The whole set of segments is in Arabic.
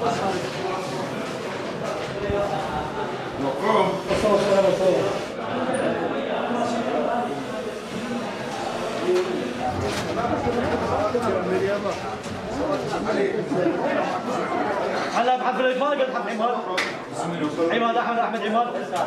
هلا بحفل الإجمال قلت حفل عماد. عماد أحمد عماد.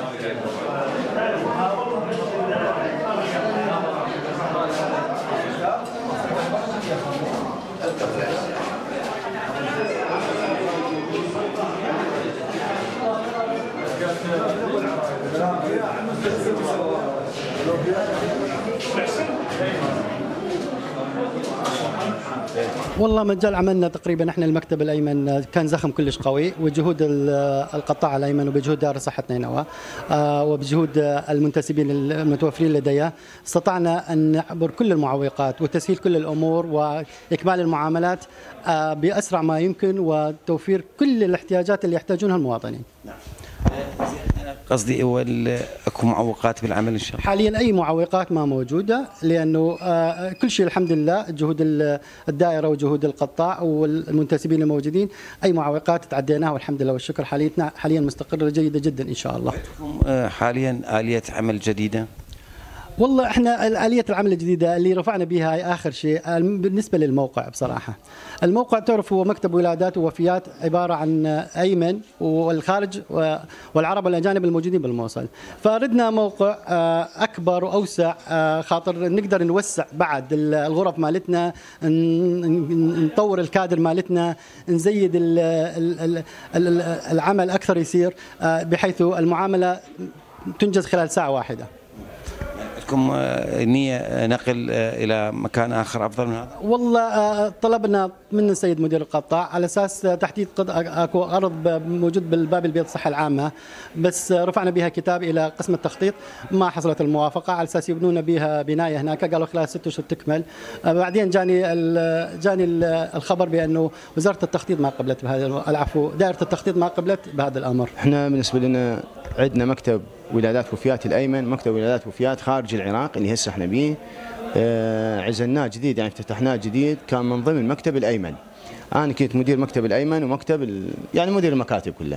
والله مجال عملنا تقريبا احنا المكتب الايمن كان زخم كلش قوي، وجهود القطاع الايمن وبجهود دار الصحه نينوى وبجهود المنتسبين المتوفرين لديه استطعنا ان نعبر كل المعوقات وتسهيل كل الامور واكمال المعاملات باسرع ما يمكن وتوفير كل الاحتياجات اللي يحتاجونها المواطنين. نعم. قصدي اكو معوقات بالعمل ان شاء الله؟ حاليا اي معوقات ما موجوده، لانه كل شيء الحمد لله جهود الدائره وجهود القطاع والمنتسبين الموجودين، اي معوقات تعديناها والحمد لله والشكر. حاليا مستقره جيده جدا ان شاء الله. حاليا اليه عمل جديده؟ والله احنا آلية العمل الجديدة اللي رفعنا بها آخر شيء بالنسبة للموقع. بصراحة الموقع تعرف هو مكتب ولادات ووفيات عبارة عن أيمن والخارج والعرب والأجانب الموجودين بالموصل، فردنا موقع أكبر وأوسع خاطر نقدر نوسع بعد الغرف مالتنا، نطور الكادر مالتنا، نزيد العمل أكثر يصير بحيث المعاملة تنجز خلال ساعة واحدة. لكم نية نقل إلى مكان آخر أفضل من هذا؟ والله طلبنا من السيد مدير القطاع على أساس تحديد أكو أرض موجود بالباب البيت الصحة العامة، بس رفعنا بها كتاب إلى قسم التخطيط، ما حصلت الموافقة على أساس يبنون بها بناية هناك، قالوا خلال 6 أشهر تكمل. بعدين جاني الخبر بأنه وزارة التخطيط ما قبلت بهذا، العفو دائرة التخطيط ما قبلت بهذا الأمر. احنا بالنسبة لنا عندنا مكتب ولادات وفيات الأيمن، مكتب ولادات وفيات خارج العراق اللي هسه احنا به عزلناه جديد، يعني افتتحناه جديد، كان من ضمن مكتب الأيمن. أنا كنت مدير مكتب الأيمن ومكتب يعني مدير المكاتب كلها،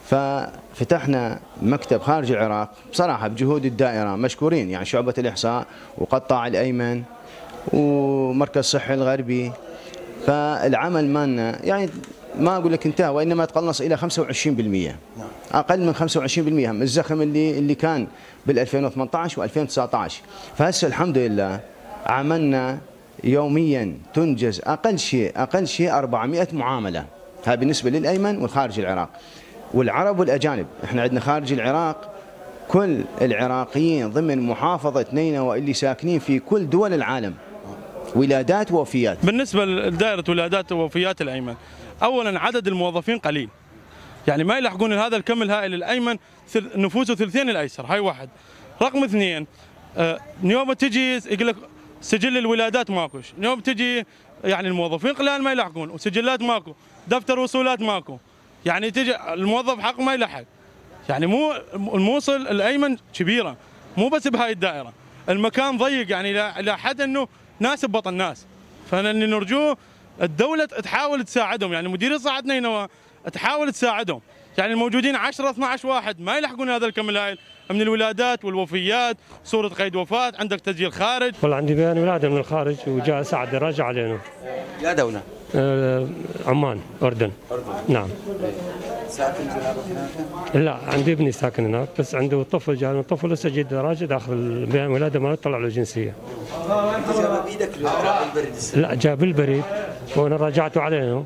ففتحنا مكتب خارج العراق بصراحة بجهود الدائرة، مشكورين يعني شعبة الإحصاء وقطاع الأيمن ومركز صحي الغربي. فالعمل مالنا يعني ما أقول لك انتهى، وإنما تقلص إلى 25%، أقل من 25% من الزخم اللي كان بال 2018 و 2019. فهسه الحمد لله عملنا يوميا تنجز أقل شيء 400 معاملة، هذا بالنسبة للأيمن والخارج العراق والعرب والأجانب. احنا عندنا خارج العراق كل العراقيين ضمن محافظة نينوى اللي ساكنين في كل دول العالم، ولادات ووفيات. بالنسبة لدائرة ولادات ووفيات الأيمن، أولا عدد الموظفين قليل، يعني ما يلحقون هذا الكم الهائل. الأيمن نفوسه ثلثين الأيسر، هاي واحد. رقم اثنين، يوم تجي يقول لك سجل الولادات ماكوش، يوم تجي يعني الموظفين قلال ما يلحقون، وسجلات ماكو، دفتر وصولات ماكو، يعني تجي الموظف حق ما يلحق. يعني مو الموصل الأيمن كبيرة، مو بس بهاي الدائرة، المكان ضيق يعني إلى حد أنه ناسب بطن الناس. فاللي نرجوه الدولة تحاول تساعدهم، يعني مديرية صحة نينوى تحاول تساعدهم، يعني الموجودين 10 12 واحد ما يلحقون هذا الكم الهائل من الولادات والوفيات، صورة قيد وفاة، عندك تسجيل خارج. والله عندي بيان ولادة من الخارج وجاء سعد راجع علينا. يا دولة؟ عمان، أردن. نعم. ساكن هناك؟ لا عندي ابني ساكن هناك، بس عنده طفل جاء من طفل لسه جديد راجع داخل البيان ولادة ما طلع له جنسية. أنت جاب بإيدك البريد؟ لا جاب البريد وأنا راجعته علينا،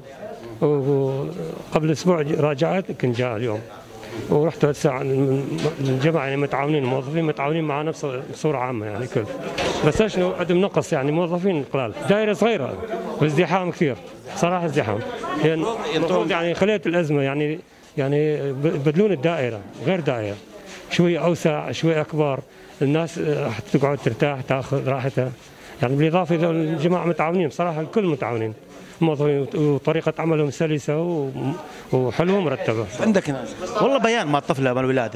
وقبل أسبوع راجعت كنت جاء اليوم، ورحت الساعة الجماعة يعني متعاونين، الموظفين متعاونين معنا بصورة عامة يعني كل، بس ايش عندهم نقص يعني موظفين قلال، دائرة صغيرة وازدحام كثير صراحة، ازدحام يعني خليت الأزمة يعني بدلون الدائرة غير دائرة، شوي أوسع شوي أكبر، الناس حتى تقعد ترتاح تاخذ راحتها، يعني بالإضافة إلى الجماعة متعاونين بصراحة، الكل متعاونين موظفين وطريقة عملهم سلسة وحلوة ومرتبة. عندك هنا؟ والله بيان مال الطفلة مال الولادة.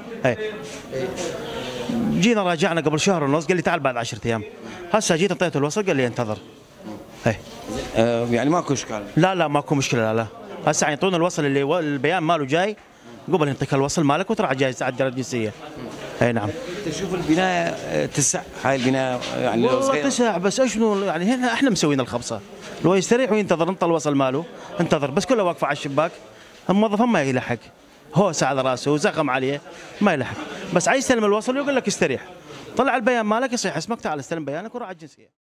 جينا راجعنا قبل شهر ونص، قال لي تعال بعد 10 أيام. هسه جيت اعطيته الوصل قال لي انتظر. يعني ماكو اشكال؟ لا ماكو مشكلة، لا هسه يعطونا الوصل اللي البيان ماله جاي، قبل يعطيك الوصل مالك وتروح جاي تعدل الجنسيه. اي نعم. تشوف البنايه تسع هاي البنايه يعني لو والله صغيرة. تسع، بس شنو يعني هنا احنا مسوين الخبصه، لو يستريح وينتظر انت الوصل ماله انتظر، بس كله واقفه على الشباك، الموظف ما يلحق، هوس على راسه وزخم عليه ما يلحق، بس عايز يستلم الوصل ويقول لك استريح، طلع البيان مالك يصيح اسمك تعال استلم بيانك وروح على الجنسيه.